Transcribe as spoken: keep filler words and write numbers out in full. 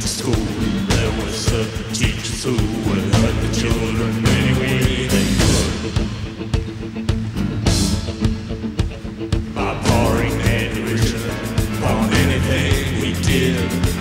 to school, there were certain teachers who would hurt the children any way they could. By pouring their derision upon anything we did.